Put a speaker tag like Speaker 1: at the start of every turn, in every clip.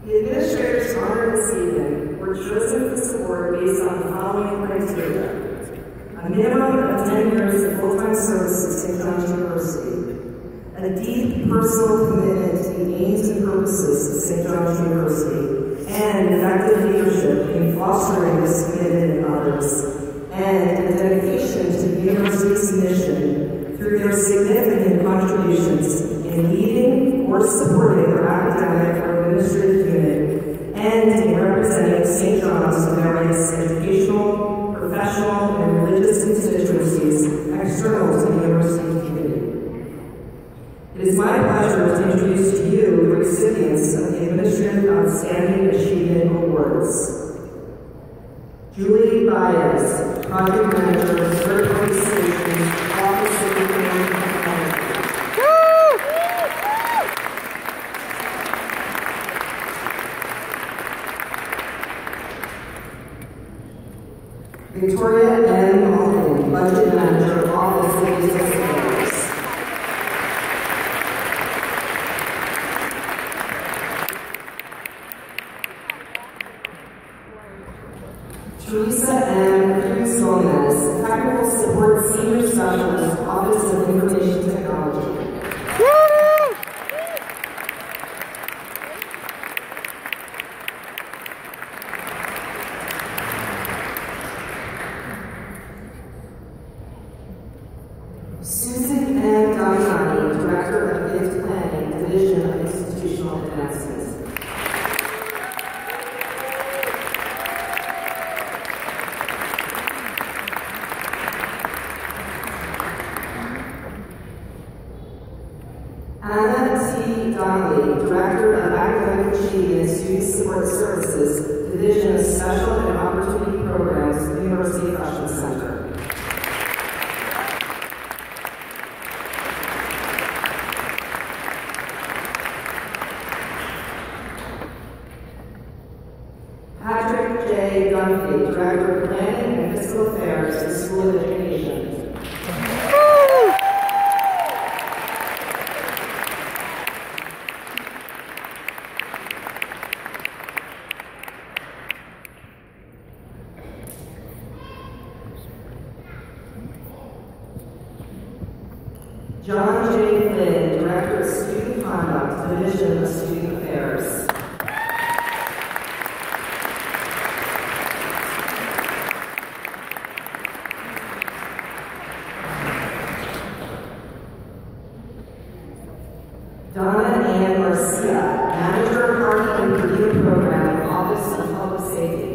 Speaker 1: The administrators honored this evening were chosen for support based on the following criteria: a minimum of 10 years of full-time service at St. John's University, a deep personal commitment to the aims and purposes of St. John's University, and effective leadership in fostering this commitment in others, and a dedication to the university's mission through their significant contributions in leading or supporting our academic or administrative unit, and in representing St. John's to various educational, professional, and religious constituencies external to the university community. It is my pleasure to introduce to you the recipients of the Administrative Outstanding Achievement Awards. Julie Baez, Project Manager, Third-Party Solutions, Office of Recognition Convocation. Victoria M. Malkin, Budget Manager, Office of Business Affairs. Theresa M. Cruz Gomez, Technical Support Senior Specialist, Office of Information Technology. Susan M. Damiani, Director of Gift Planning, Division of Institutional Advancements. Anna T. Donnelly, Director of Academic Achievement and Student Support Services, Division of Special and Opportunity Programs, University Fashion Center. Patrick J. Dunphy, Director of Planning and Fiscal Affairs, the School of Education. John J. Flynn, Director of Student Conduct, Division of Student Affairs. Donna Ann Garcia, Manager of Parking and Per Diem Program, Office of Public Safety.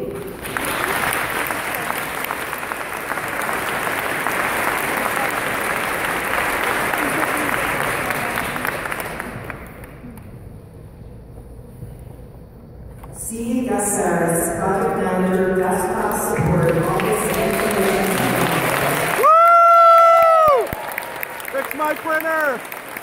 Speaker 1: C. Gasseris, Project Manager, Desktop Support, Office of Information Technology.
Speaker 2: Woo! Fix my printer!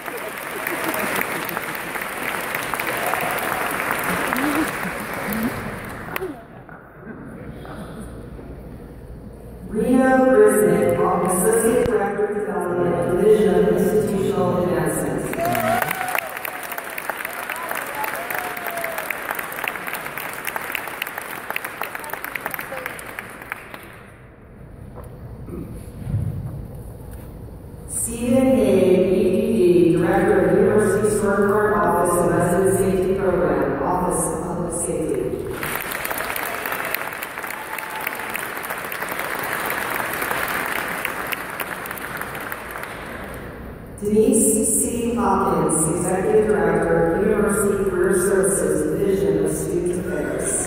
Speaker 2: Reno Grisnick, Associate Director of Development, Division of Institutional Advancements. Stephen Haig, EDD, Director of University Stormwater Office and Resident Safety Program, Office of Public Safety. Denise C. Hawkins, Executive Director, University Career Services, Division of Student Affairs.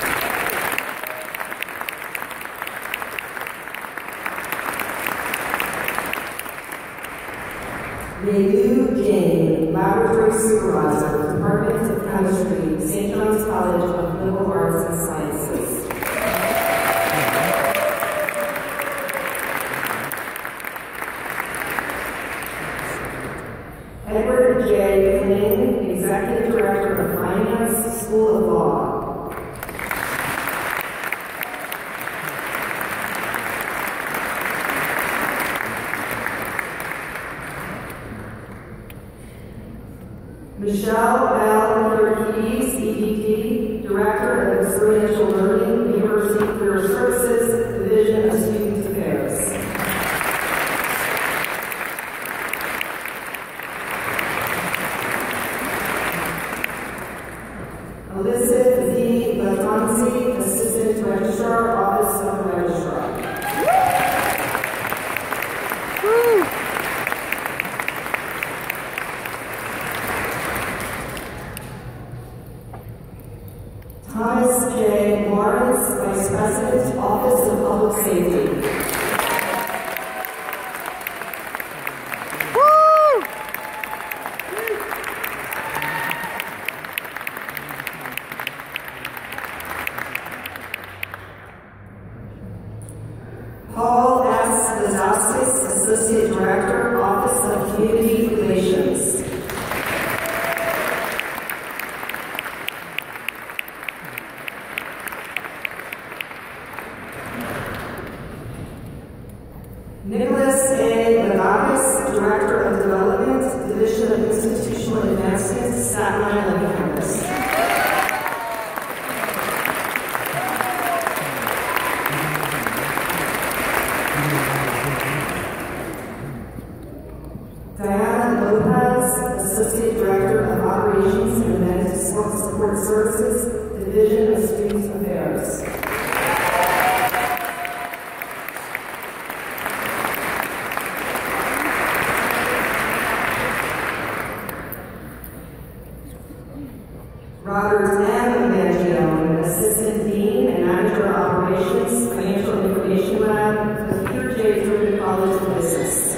Speaker 2: Mayou Jane, Laboratory Supervisor, Department of Chemistry, St. John's College of Liberal Arts and Sciences. Edward J. Flynn, Executive Director of Finance, School of Law. Michelle L. Miller-Keys, EDP, Elizabeth V. Latonzi, Assistant Registrar, Office of the Registrar. Thomas J. Lawrence, Vice President, Office of Public Safety. Paul S. Lazowskis, Associate Director, Office of Community Relations. Nicholas A. Lavakis, Director of Development, Division of Institutional Advancement, Staten Island Campus. Diana Lopez, Associate Director of Operations and Event Support Services, Division of Student Affairs. Robert M. Mangione, Assistant Dean and Manager of Operations, Financial Information Lab, the Peter J. Drummond College of Business.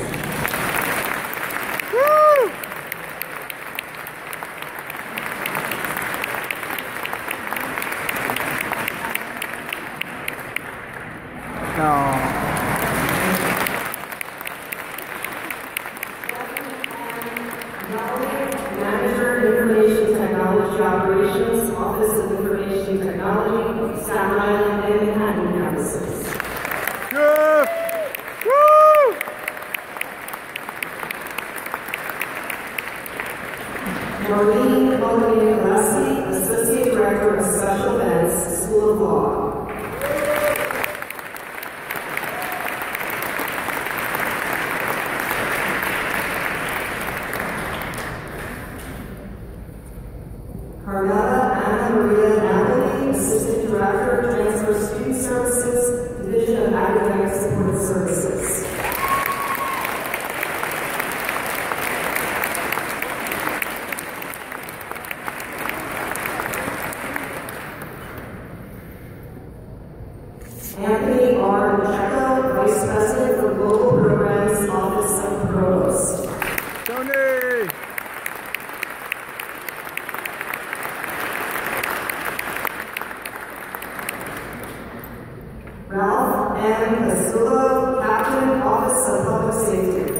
Speaker 2: Manager, Information Technology Operations, Office of Information Technology, Staten Island and Manhattan campuses. Maureen Mulvaney-Gillespie, Associate Director of Special Events, School of Law. Carmela Anna Maria Napoli, Assistant Director, Transfer Student Services, Division of Academic Support Services. Anthony R. Pacheco, Vice President for Global Programs, Office of Provost.
Speaker 3: Tony!
Speaker 2: Ralph M. Casullo, Captain, Office of Public Safety.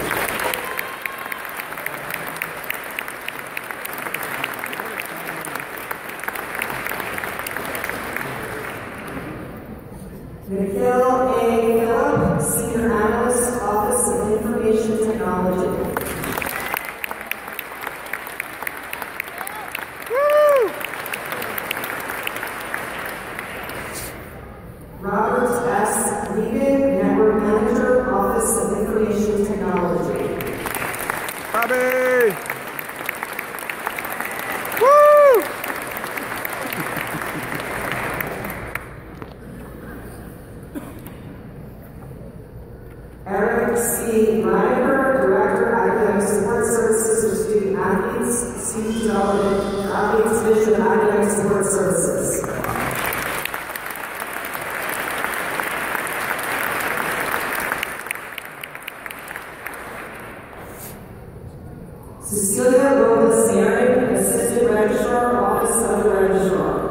Speaker 2: Nikhil A. Phillip, Senior Analyst, Office of Information Technology. Robert S. Regan, Network Manager, Office of Information Technology.
Speaker 3: Bobby! Woo!
Speaker 2: Eric C. Reiniger, Director, Academic Support Services for Student Athletes, Student Development, Athletes Division of Academic Support Services. Cecilia Robles Saring, Assistant Registrar, Office of the Registrar.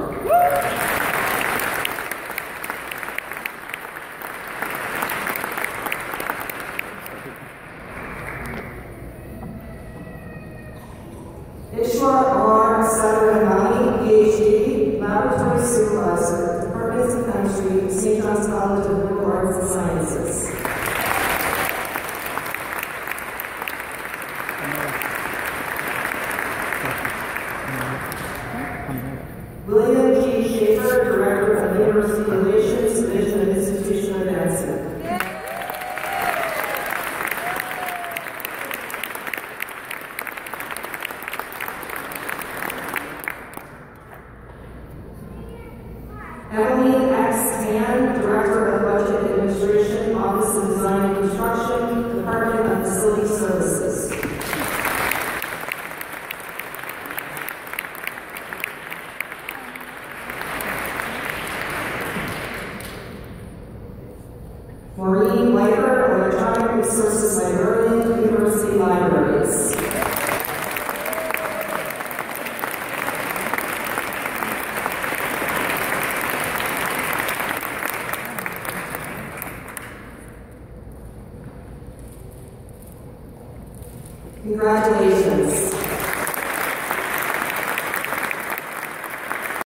Speaker 2: Ishwar R. Sadaramani, PhD, Laboratory Supervisor, Department of Chemistry, St. John's College of Liberal Arts and Sciences. William G. Schaefer, Director of University Relations, Division of Institutional Advancement. Director of Budget Administration, Office of Design and Construction, Department of Facility Services. Maureen Whiter, Electronic Resources Librarian, University Libraries. Congratulations.